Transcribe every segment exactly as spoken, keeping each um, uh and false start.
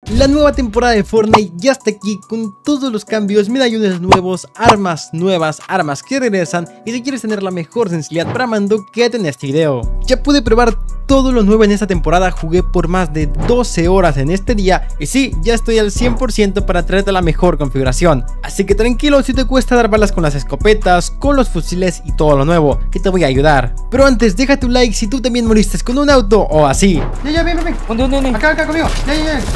La nueva temporada de Fortnite ya está aquí con todos los cambios, medallones nuevos, armas nuevas, armas que regresan. Y si quieres tener la mejor sensibilidad para mando, quédate en este video. Ya pude probar todo lo nuevo en esta temporada, jugué por más de doce horas en este día. Y sí, ya estoy al cien por ciento para traerte la mejor configuración. Así que tranquilo si te cuesta dar balas con las escopetas, con los fusiles y todo lo nuevo, que te voy a ayudar. Pero antes, deja tu like si tú también moriste con un auto o así. Ya, ya, ven, ven, ven. ¿Dónde, dónde, dónde? Acá, acá conmigo. Ya, ya, ya.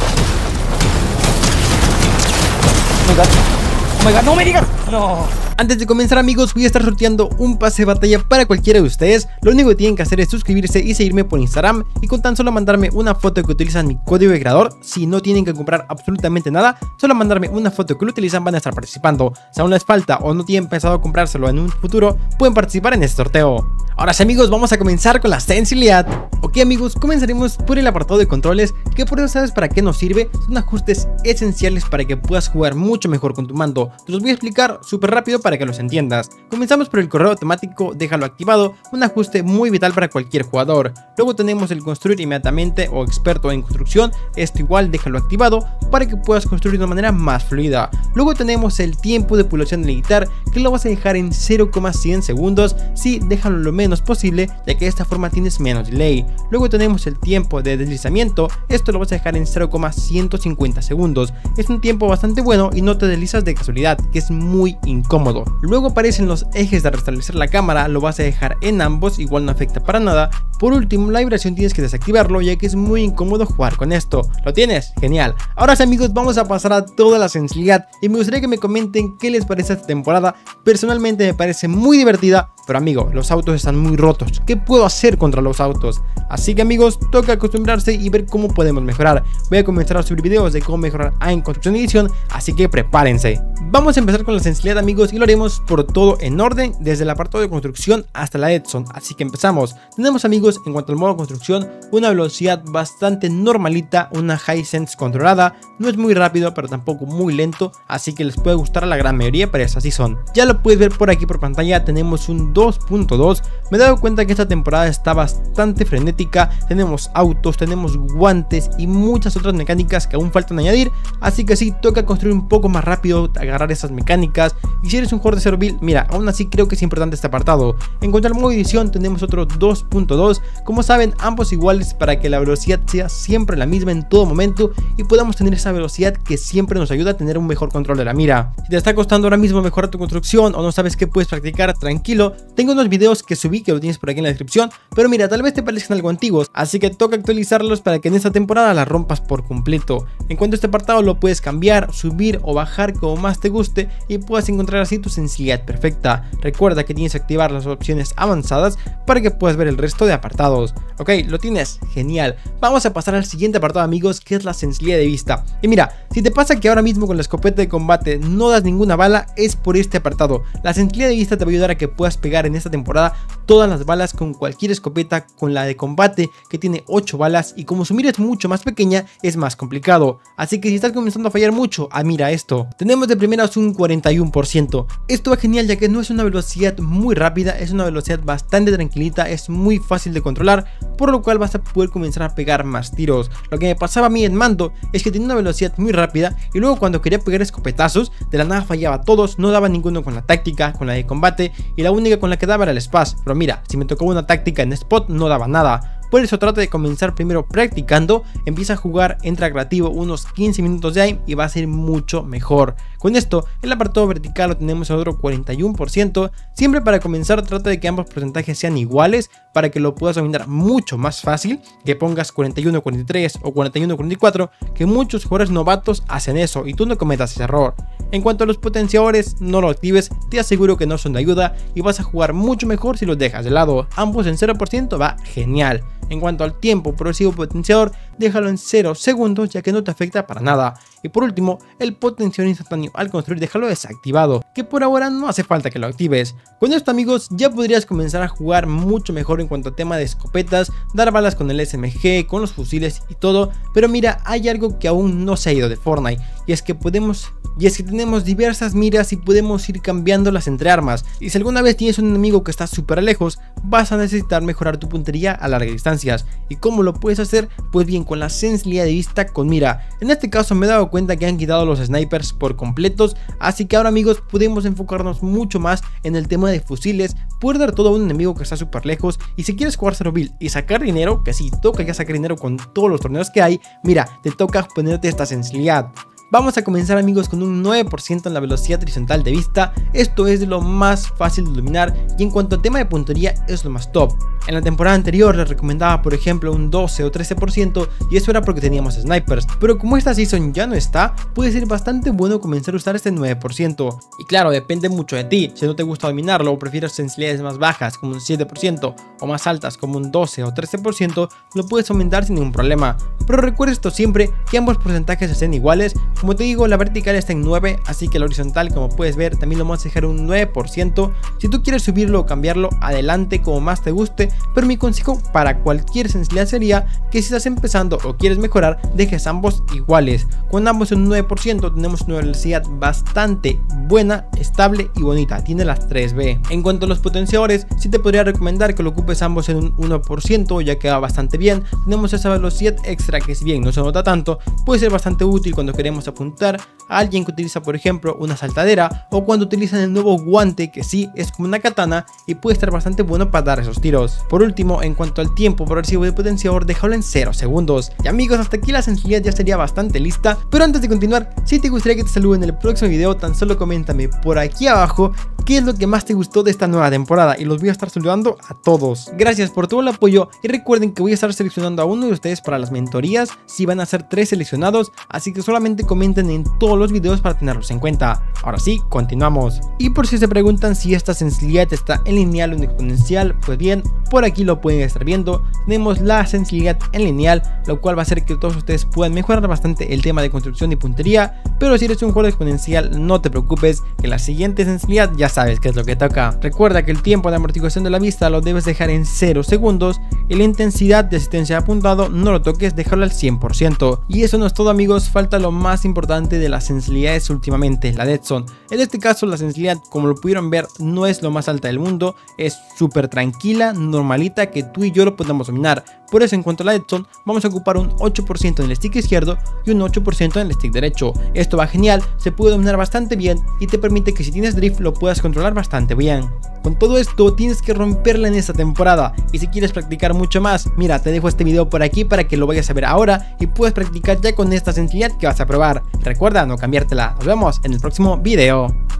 Oh my god. Oh my god, no me digas. No. Antes de comenzar, amigos, voy a estar sorteando un pase de batalla para cualquiera de ustedes. Lo único que tienen que hacer es suscribirse y seguirme por Instagram, y con tan solo mandarme una foto que utilizan mi código de creador. Si no tienen que comprar absolutamente nada, solo mandarme una foto que lo utilizan, van a estar participando. Si aún les falta o no tienen pensado comprárselo en un futuro, pueden participar en este sorteo. Ahora sí, amigos, vamos a comenzar con la sensibilidad. Ok, amigos, comenzaremos por el apartado de controles, que por eso sabes para qué nos sirve. Son ajustes esenciales para que puedas jugar mucho mejor con tu mando. Te los voy a explicar súper rápido para que los entiendas. Comenzamos por el correo automático, déjalo activado, un ajuste muy vital para cualquier jugador. Luego tenemos el construir inmediatamente o experto en construcción, esto igual déjalo activado para que puedas construir de una manera más fluida. Luego tenemos el tiempo de población militar, que lo vas a dejar en cero coma cien segundos, sí, déjalo lo menos posible, ya que de esta forma tienes menos delay. Luego tenemos el tiempo de deslizamiento, esto lo vas a dejar en cero coma ciento cincuenta segundos, es un tiempo bastante bueno y no te deslizas de casualidad, que es muy incómodo. Luego aparecen los ejes de restablecer la cámara, lo vas a dejar en ambos, igual no afecta para nada. Por último, la vibración tienes que desactivarlo, ya que es muy incómodo jugar con esto. ¿Lo tienes? Genial. Ahora sí, amigos, vamos a pasar a toda la sensibilidad, y me gustaría que me comenten qué les parece esta temporada. Personalmente me parece muy divertida, pero amigo, los autos están muy rotos. ¿Qué puedo hacer contra los autos? Así que, amigos, toca acostumbrarse y ver cómo podemos mejorar. Voy a comenzar a subir videos de cómo mejorar en construcción y edición, así que prepárense. Vamos a empezar con la sensibilidad, amigos, y lo haremos por todo en orden, desde el apartado de construcción hasta la Edson. Así que empezamos. Tenemos, amigos, en cuanto al modo construcción, una velocidad bastante normalita, una Hisense controlada. No es muy rápido, pero tampoco muy lento, así que les puede gustar a la gran mayoría, pero es así son. Ya lo puedes ver por aquí por pantalla, tenemos un dos punto dos. Me he dado cuenta que esta temporada está bastante frenética. Tenemos autos, tenemos guantes y muchas otras mecánicas que aún faltan añadir, así que sí, toca construir un poco más rápido, agarrar esas mecánicas. Y si eres un jugador de cero build, mira, aún así creo que es importante este apartado. En cuanto al modo edición, tenemos otro dos punto dos. Como saben, ambos iguales para que la velocidad sea siempre la misma en todo momento y podamos tener esa velocidad que siempre nos ayuda a tener un mejor control de la mira. Si te está costando ahora mismo mejorar tu construcción o no sabes qué puedes practicar, tranquilo, tengo unos videos que subí que lo tienes por aquí en la descripción, pero mira, tal vez te parezcan algo antiguos, así que toca actualizarlos para que en esta temporada la rompas por completo. En cuanto a este apartado, lo puedes cambiar, subir o bajar como más te guste y puedas encontrar así tu sensibilidad perfecta. Recuerda que tienes que activar las opciones avanzadas para que puedas ver el resto de apartados. Ok, lo tienes, genial. Vamos a pasar al siguiente apartado, amigos, que es la sensibilidad de vista. Y mira, si te pasa que ahora mismo con la escopeta de combate no das ninguna bala, es por este apartado. La sensibilidad de vista te va a ayudar a que puedas pegar en esta temporada todas las balas con cualquier escopeta, con la de combate que tiene ocho balas, y como su mira es mucho más pequeña es más complicado. Así que si estás comenzando a fallar mucho, ah, mira esto, tenemos de primeras un cuarenta y uno por ciento. Esto va genial, ya que no es una velocidad muy rápida, es una velocidad bastante tranquilita, es muy fácil de controlar, por lo cual vas a poder comenzar a pegar más tiros. Lo que me pasaba a mí en mando es que tenía una velocidad muy rápida y luego cuando quería pegar escopetazos, de la nada fallaba todos, no daba ninguno con la táctica, con la de combate, y la única con la que daba era el spaz. Pero mira, si me tocó una táctica en spot no daba nada. Por eso trata de comenzar primero practicando, empieza a jugar, entra creativo unos quince minutos de aim y va a ser mucho mejor. Con esto, el apartado vertical lo tenemos a otro cuarenta y uno por ciento. Siempre para comenzar trata de que ambos porcentajes sean iguales para que lo puedas dominar mucho más fácil, que pongas cuarenta y uno cuarenta y tres o cuarenta y uno cuarenta y cuatro, que muchos jugadores novatos hacen eso y tú no cometas ese error. En cuanto a los potenciadores, no lo actives, te aseguro que no son de ayuda y vas a jugar mucho mejor si los dejas de lado. Ambos en cero por ciento va genial. En cuanto al tiempo progresivo potenciador, déjalo en cero segundos, ya que no te afecta para nada. Y por último, el potenciador instantáneo al construir, déjalo desactivado, que por ahora no hace falta que lo actives. Con esto, amigos, ya podrías comenzar a jugar mucho mejor en cuanto a tema de escopetas, dar balas con el S M G, con los fusiles y todo. Pero mira, hay algo que aún no se ha ido de Fortnite, y y es que podemos y es que tenemos diversas miras y podemos ir cambiándolas entre armas, y si alguna vez tienes un enemigo que está súper lejos, vas a necesitar mejorar tu puntería a largas distancias. ¿Y cómo lo puedes hacer? Pues bien, con la sensibilidad de vista con mira. En este caso me he dado cuenta que han quitado los snipers por completos, así que ahora amigos podemos enfocarnos mucho más en el tema de fusiles, poder dar todo a un enemigo que está súper lejos. Y si quieres jugar cero build y sacar dinero, que sí, toca ya sacar dinero con todos los torneos que hay, mira, te toca ponerte esta sensibilidad. Vamos a comenzar amigos con un nueve por ciento en la velocidad horizontal de vista. Esto es de lo más fácil de dominar y en cuanto al tema de puntería es lo más top. En la temporada anterior les recomendaba por ejemplo un doce o trece por ciento y eso era porque teníamos snipers, pero como esta season ya no está, puede ser bastante bueno comenzar a usar este nueve por ciento. Y claro, depende mucho de ti, si no te gusta dominarlo o prefieres sensibilidades más bajas como un siete por ciento o más altas como un doce o trece por ciento, lo puedes aumentar sin ningún problema. Pero recuerda esto siempre, que ambos porcentajes estén iguales. Como te digo, la vertical está en nueve, así que la horizontal, como puedes ver, también lo vamos a dejar un nueve por ciento. Si tú quieres subirlo o cambiarlo, adelante, como más te guste, pero mi consejo para cualquier sensibilidad sería que si estás empezando o quieres mejorar, dejes ambos iguales. Con ambos en un nueve por ciento tenemos una velocidad bastante buena, estable y bonita, tiene las tres B. En cuanto a los potenciadores, sí te podría recomendar que lo ocupes ambos en un uno por ciento, ya que va bastante bien. Tenemos esa velocidad extra que si bien no se nota tanto, puede ser bastante útil cuando queremos apuntar a alguien que utiliza por ejemplo una saltadera, o cuando utilizan el nuevo guante que sí es como una katana y puede estar bastante bueno para dar esos tiros. Por último, en cuanto al tiempo por archivo de potenciador, déjalo en cero segundos. Y amigos, hasta aquí la sensibilidad ya estaría bastante lista, pero antes de continuar, si te gustaría que te salude en el próximo video, tan solo coméntame por aquí abajo qué es lo que más te gustó de esta nueva temporada y los voy a estar saludando a todos. Gracias por todo el apoyo y recuerden que voy a estar seleccionando a uno de ustedes para las mentorías, si van a ser tres seleccionados, así que solamente comenten en todos los videos para tenerlos en cuenta. Ahora sí, continuamos. Y por si se preguntan si esta sensibilidad está en lineal o en exponencial, pues bien, por aquí lo pueden estar viendo, tenemos la sensibilidad en lineal, lo cual va a hacer que todos ustedes puedan mejorar bastante el tema de construcción y puntería, pero si eres un jugador exponencial no te preocupes, que la siguiente sensibilidad ya sabes qué es lo que toca. Recuerda que el tiempo de amortiguación de la vista lo debes dejar en cero segundos y la intensidad de asistencia de apuntado no lo toques, déjalo al cien por ciento. Y eso no es todo amigos, falta lo más importante de las sensibilidades últimamente, la dead zone. En este caso la sensibilidad, como lo pudieron ver, no es lo más alta del mundo, es súper tranquila, normalita, que tú y yo lo podemos dominar. Por eso en cuanto a la dead zone, vamos a ocupar un ocho por ciento en el stick izquierdo y un ocho por ciento en el stick derecho. Esto va genial, se puede dominar bastante bien y te permite que si tienes drift lo puedas controlar bastante bien. Con todo esto tienes que romperla en esta temporada, y si quieres practicar mucho más, mira, te dejo este video por aquí para que lo vayas a ver ahora y puedas practicar ya con esta sensibilidad que vas a probar. Recuerda no cambiártela. Nos vemos en el próximo video.